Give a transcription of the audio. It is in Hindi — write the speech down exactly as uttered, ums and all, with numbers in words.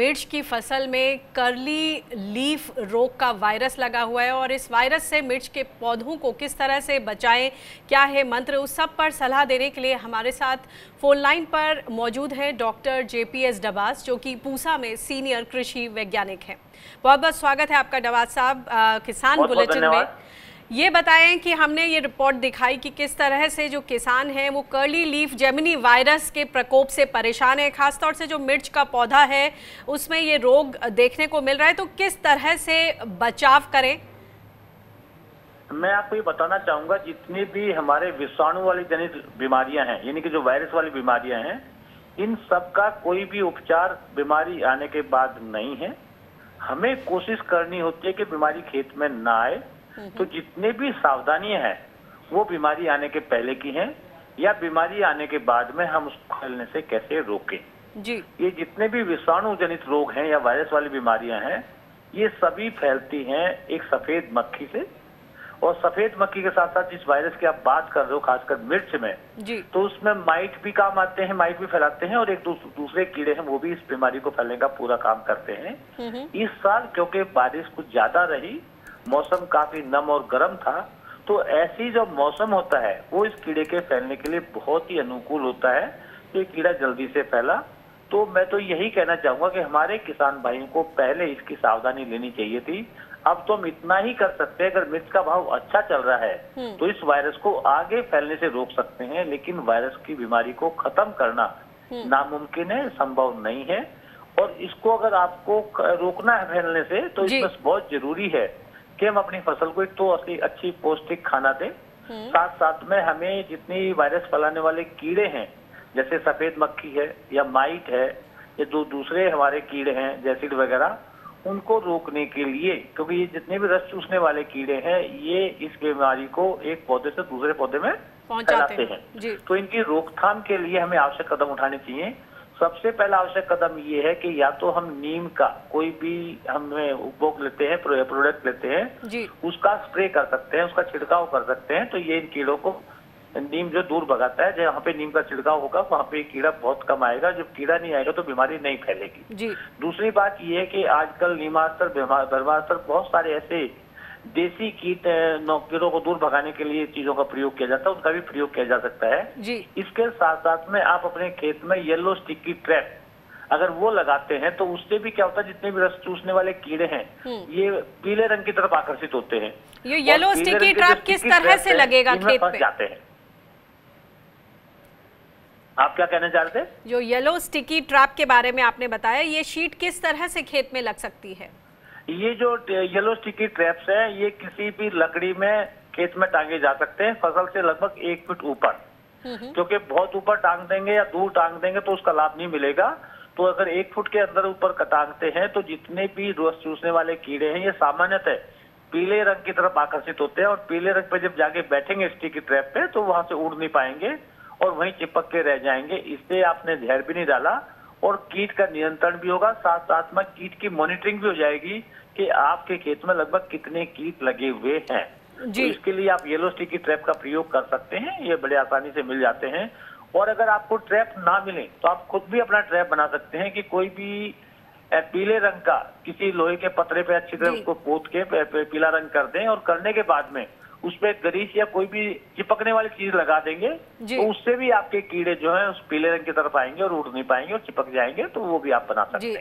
मिर्च की फसल में कर्ली लीफ रोग का वायरस लगा हुआ है और इस वायरस से मिर्च के पौधों को किस तरह से बचाएं, क्या है मंत्र, उस सब पर सलाह देने के लिए हमारे साथ फोन लाइन पर मौजूद है डॉक्टर जेपीएस डबास, जो कि पूसा में सीनियर कृषि वैज्ञानिक हैं। बहुत बहुत स्वागत है आपका डबास साहब किसान बुलेटिन में। ये बताएं कि हमने ये रिपोर्ट दिखाई कि किस तरह से जो किसान हैं वो कर्ली लीफ जेमिनी वायरस के प्रकोप से परेशान है, खासतौर से जो मिर्च का पौधा है उसमें ये रोग देखने को मिल रहा है, तो किस तरह से बचाव करें? मैं आपको ये बताना चाहूंगा, जितनी भी हमारे विषाणु वाली जनित बीमारियां हैं, यानी कि जो वायरस वाली बीमारियां हैं, इन सब का कोई भी उपचार बीमारी आने के बाद नहीं है। हमें कोशिश करनी होती है कि बीमारी खेत में ना आए। तो जितने भी सावधानियां हैं वो बीमारी आने के पहले की हैं या बीमारी आने के बाद में हम उसको फैलने से कैसे रोकें। जी। ये जितने भी विषाणु जनित रोग हैं या वायरस वाली बीमारियां हैं, ये सभी फैलती हैं एक सफेद मक्खी से। और सफेद मक्खी के साथ साथ जिस वायरस की आप बात कर रहे हो, खासकर मिर्च में, जी। तो उसमें माइट भी काम आते हैं, माइट भी फैलाते हैं, और एक दूसरे कीड़े हैं वो भी इस बीमारी को फैलने का पूरा काम करते हैं। इस साल क्योंकि बारिश कुछ ज्यादा रही, मौसम काफी नम और गर्म था, तो ऐसी जो मौसम होता है वो इस कीड़े के फैलने के लिए बहुत ही अनुकूल होता है। तो ये कीड़ा जल्दी से फैला। तो मैं तो यही कहना चाहूंगा कि हमारे किसान भाइयों को पहले इसकी सावधानी लेनी चाहिए थी। अब तो हम इतना ही कर सकते हैं, अगर मिर्च का भाव अच्छा चल रहा है तो इस वायरस को आगे फैलने से रोक सकते हैं, लेकिन वायरस की बीमारी को खत्म करना नामुमकिन है, संभव नहीं है। और इसको अगर आपको रोकना है फैलने से, तो इसमें बहुत जरूरी है कि हम अपनी फसल को एक तो असली अच्छी पौष्टिक खाना दें, साथ साथ में हमें जितनी वायरस फैलाने वाले कीड़े हैं, जैसे सफेद मक्खी है या माइट है या दो दूसरे हमारे कीड़े हैं जैसिड वगैरह, उनको रोकने के लिए, क्योंकि ये जितने भी रस चूसने वाले कीड़े हैं ये इस बीमारी को एक पौधे से दूसरे पौधे में फैलाते हैं। जी। तो इनकी रोकथाम के लिए हमें आवश्यक कदम उठाने चाहिए। सबसे पहला आवश्यक कदम ये है कि या तो हम नीम का कोई भी हमें उपभोग लेते हैं, प्रोडक्ट लेते हैं, जी। उसका स्प्रे कर सकते हैं, उसका छिड़काव कर सकते हैं, तो ये इन कीड़ों को, नीम जो दूर भगाता है, जहाँ पे नीम का छिड़काव होगा वहाँ पे कीड़ा बहुत कम आएगा। जब कीड़ा नहीं आएगा तो बीमारी नहीं फैलेगी। जी। दूसरी बात ये है कि आजकल नीमास्त्र, ब्रह्मास्त्र, बहुत सारे ऐसे देसी कीट कीड़ों को दूर भगाने के लिए चीजों का प्रयोग किया जाता है, उनका भी प्रयोग किया जा सकता है। जी। इसके साथ साथ में आप अपने खेत में येलो स्टिकी ट्रैप अगर वो लगाते हैं तो उससे भी क्या होता है, जितने भी रस चूसने वाले कीड़े हैं ये पीले रंग की तरफ आकर्षित होते हैं। ये येलो स्टिकी ट्रैप किस तरह से लगेगा खेत पे? जाते हैं। आप क्या कहना चाह रहे थे? जो येलो स्टिकी ट्रैप के बारे में आपने बताया, ये शीट किस तरह से खेत में लग सकती है? ये जो येलो स्टिकी ट्रैप्स है ये किसी भी लकड़ी में खेत में टांगे जा सकते हैं, फसल से लगभग एक फीट ऊपर, क्योंकि बहुत ऊपर टांग देंगे या दूर टांग देंगे तो उसका लाभ नहीं मिलेगा। तो अगर एक फुट के अंदर ऊपर टांगते हैं तो जितने भी रस चूसने वाले कीड़े हैं ये सामान्यतः पीले रंग की तरफ आकर्षित होते हैं, और पीले रंग पे जब जाके बैठेंगे स्टिकी ट्रैप पे तो वहां से उड़ नहीं पाएंगे और वहीं चिपक के रह जाएंगे। इससे आपने जहर भी नहीं डाला और कीट का नियंत्रण भी होगा, साथ साथ में कीट की मॉनिटरिंग भी हो जाएगी कि आपके खेत में लगभग कितने कीट लगे हुए हैं। तो इसके लिए आप येलो स्टिकी ट्रैप का प्रयोग कर सकते हैं, ये बड़े आसानी से मिल जाते हैं। और अगर आपको ट्रैप ना मिले तो आप खुद भी अपना ट्रैप बना सकते हैं कि कोई भी पीले रंग का किसी लोहे के पतरे पे अच्छी तरह उसको पोत के पीला रंग कर दें, और करने के बाद में उसपे गरीस या कोई भी चिपकने वाली चीज लगा देंगे, तो उससे भी आपके कीड़े जो हैं उस पीले रंग की तरफ आएंगे और उड़ नहीं पाएंगे और चिपक जाएंगे, तो वो भी आप बना सकते हैं।